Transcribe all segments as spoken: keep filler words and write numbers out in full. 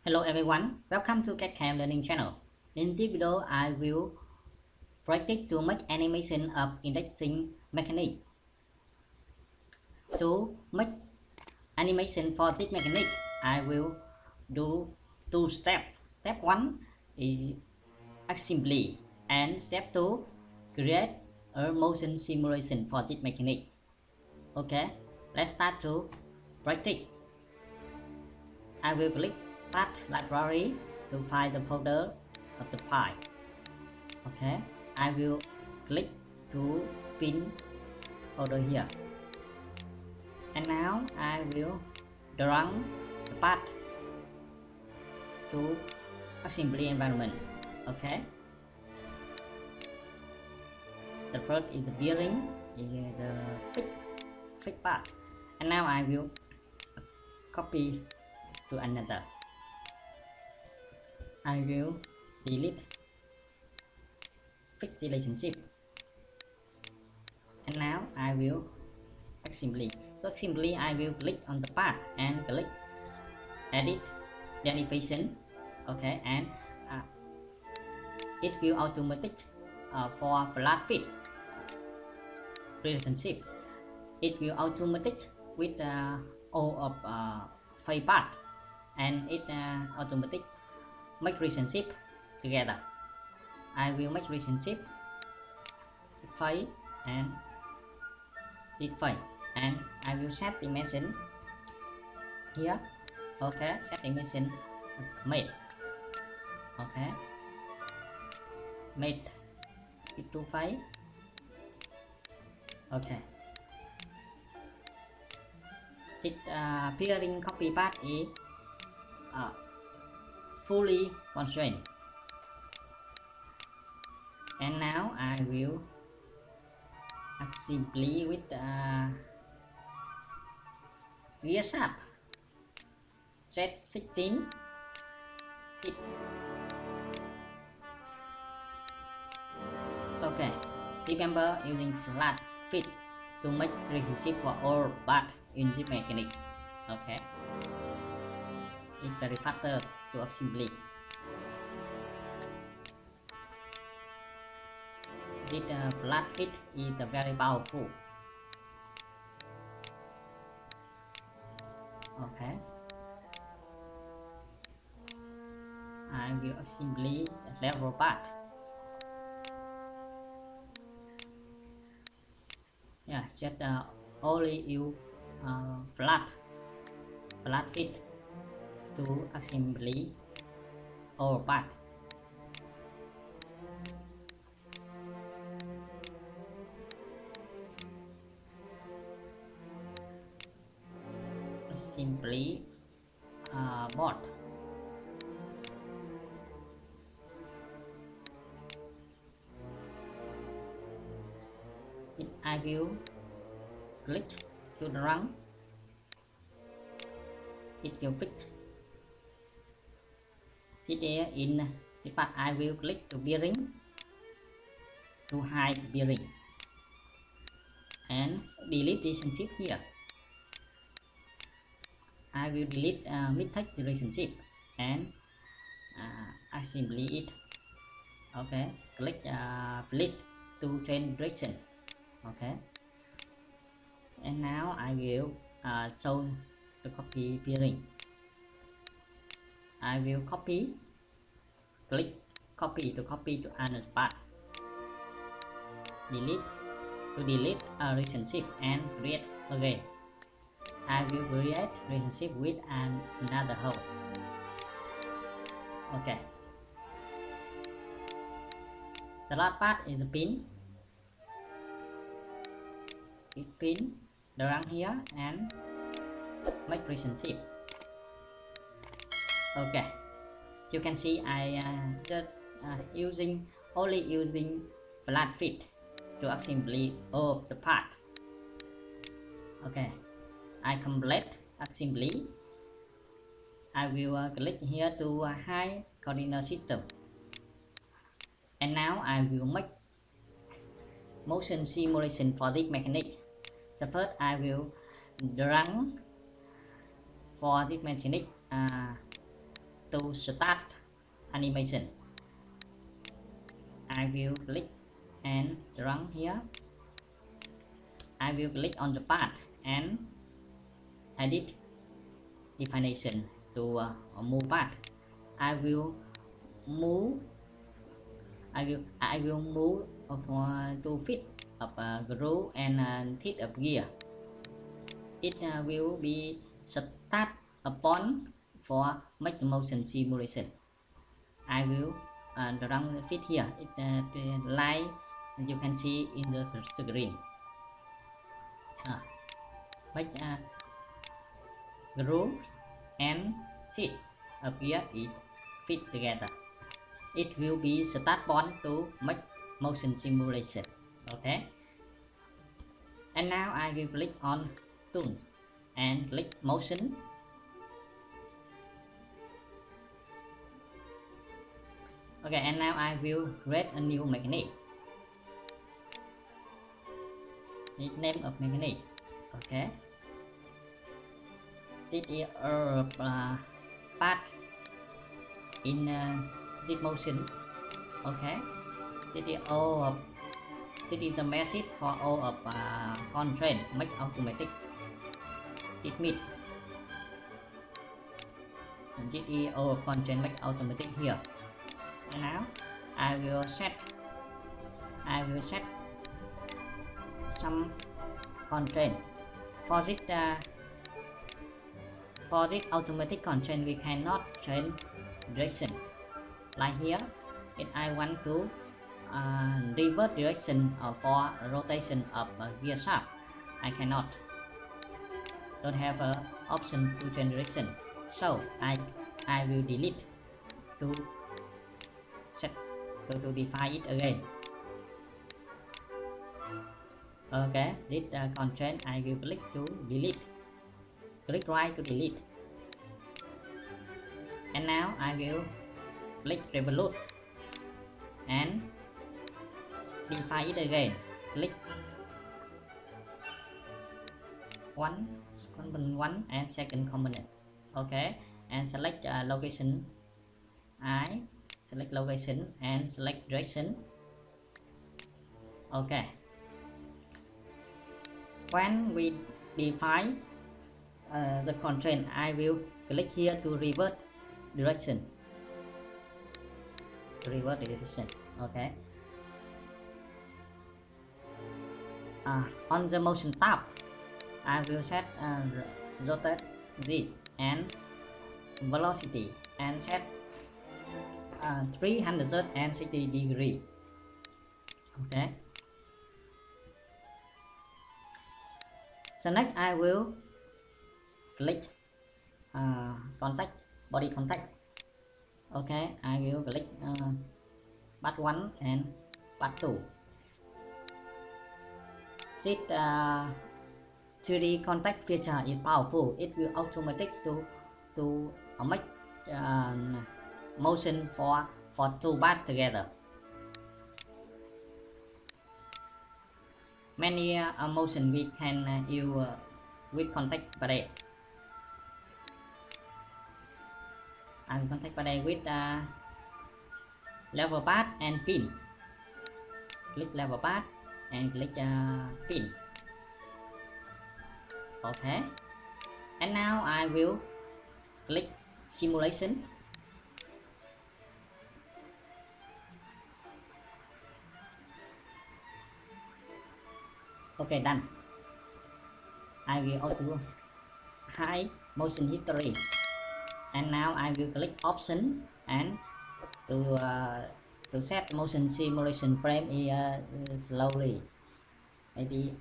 Hello everyone, welcome to CAD/C A M Learning Channel. In this video, I will practice to make animation of indexing mechanic. To make animation for this mechanic, I will do two steps. Step one is assembly, and step two create a motion simulation for this mechanic. Okay, let's start to practice. I will click Path Library to find the folder of the file. Okay, I will click to pin folder here, and now I will drag the path to assembly environment. Okay, the first is the bearing, is the fixed fixed part, and now I will copy to another. I will delete fixed relationship, and now I will assembly. So assembly, I will click on the path and click edit derivation. Okay, and uh, it will automatic uh, for flat fit relationship. It will automatic with uh, all of uh, phase part, and it uh, automatic make relationship together. I will make relationship phase and this phase, and I will set dimension here. Okay, set dimension made. Okay, made it to phase. Okay, this uh, peering copy path is uh, fully constrained, and now I will simply with uh, gear shaft set sixteen fit. Okay, remember using flat fit to make relationship for all parts in this mechanic. Okay, it's very faster to assembly. This uh, flat fit is uh, very powerful. Okay, I will assembly the level part. Yeah, just uh, only use uh, flat flat fit to assembly all part. Simply uh, board. It, I will click to the run. It will fit. Here in the part, I will click to bearing to hide the bearing and delete relationship here. I will delete uh, mid-tech relationship and uh, assembly it. Okay, click uh, flip to change direction. Okay, and now I will uh, show the copy bearing. I will copy, click copy to copy to another part. Delete to delete a relationship and create again. I will create relationship with an another hole. Okay. The last part is the pin. It pin the run here and make relationship. Okay. You can see I uh, just uh, using only using flat fit to assembly of the part. Okay. I complete assembly. I will uh, click here to uh, hide coordinate system, and now I will make motion simulation for this mechanic. So first I will run for this mechanic uh, to start animation. I will click and run here. I will click on the path and edit definition to uh, move path. I will move. I will I will move uh, to fit of uh, groove and uh, teeth of gear. It uh, will be start upon for make the motion simulation. I will uh, run the fit here. It uh, like as you can see in the screen. Uh, make uh, groove and teeth of gear it fit together. It will be start point to make motion simulation. Okay. And now I will click on tools and click motion. Okay, and now I will create a new mechanic. Name of mechanic. Okay. This is a uh, part in uh, this motion. Okay. This is all of this is the message for all of uh, constraint make automatic. It means and this is all of constraint make automatic here. And now I will set I will set some constraint for this uh, for this automatic constraint. We cannot change direction like here. If I want to uh, reverse direction uh, for rotation of uh, gear shaft, I cannot, don't have a option to change direction, so I I will delete to set to, to define it again. Okay, this uh, constraint I will click to delete, click right to delete, and now I will click revolute and define it again. Click one component one and second component. Okay, and select uh, location. I select location and select direction. Okay. When we define uh, the constraint, I will click here to revert direction. Revert direction. Okay. Uh, on the motion tab, I will set uh, rotate this and velocity and set uh, three hundred sixty degree. Okay. So next I will click uh, contact, body contact. Okay, I will click uh, part one and part two. This uh, three D contact feature is powerful. It will automatic to to uh, make uh, motion for for two parts together. Many uh, motion we can uh, use uh, with contact parade. I will contact parade with uh, level path and pin. Click level path and click uh, pin. Okay. And now I will click simulation. Okay, done. I will auto hide motion history, and now I will click option and to uh, to set motion simulation frame here uh, slowly, maybe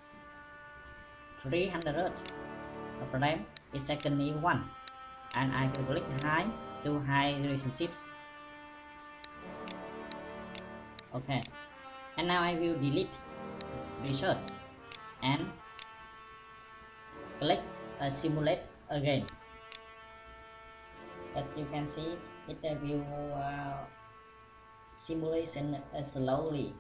three hundred frame per second is one, and I will click high to high relationships. Okay, and now I will delete research and click uh, simulate again. As you can see, it uh, will uh, simulation uh, slowly.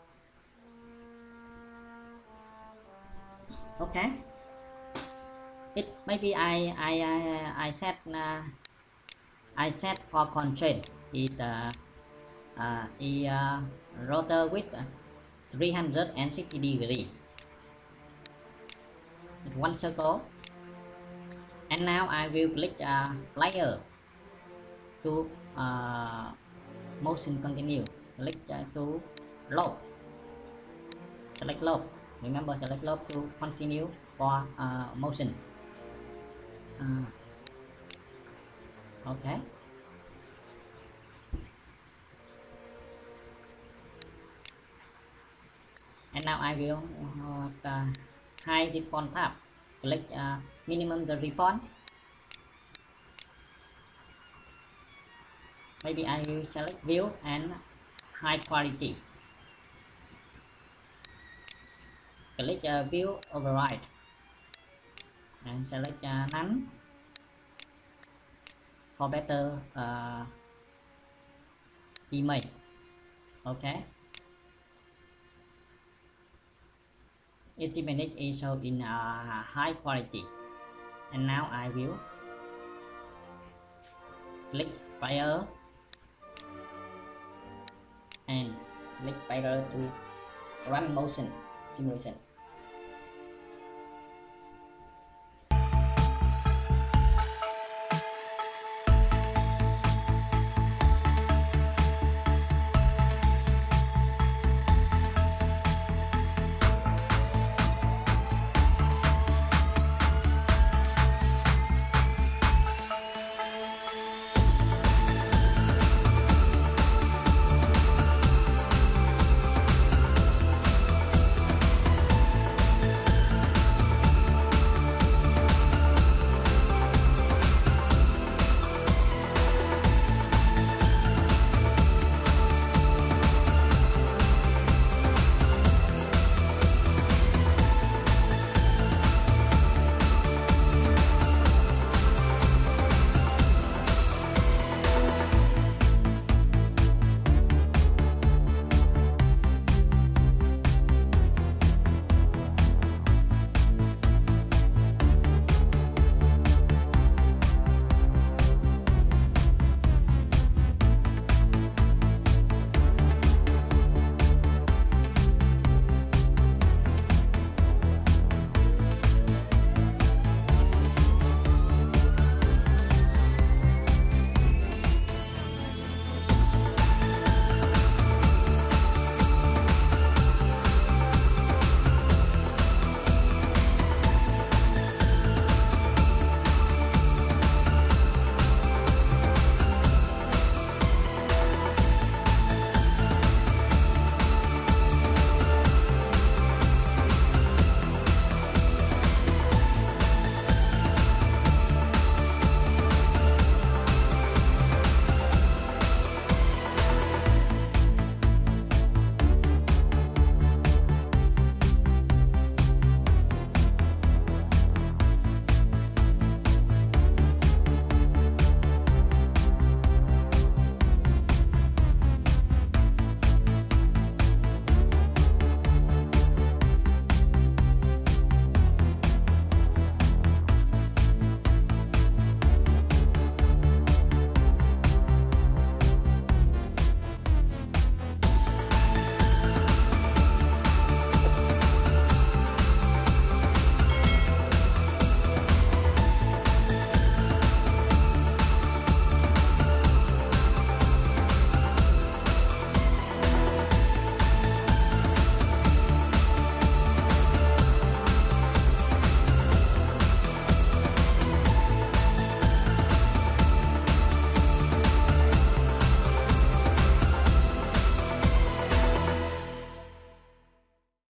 Okay, it maybe I I I, I set uh, I set for constraint it uh, uh, a uh, rotor with uh, three hundred sixty degree with one circle, and now I will click uh, player to uh, motion continue, click uh, to loop, select loop, remember select loop to continue for uh, motion. uh, okay, and now I will uh, uh, hide the font tab, click uh, minimum the font, maybe I will select view and high quality, click uh, view override and select uh, none for better uh, image. Okay, its image is shown in uh, high quality, and now I will click player and click player to run motion simulation.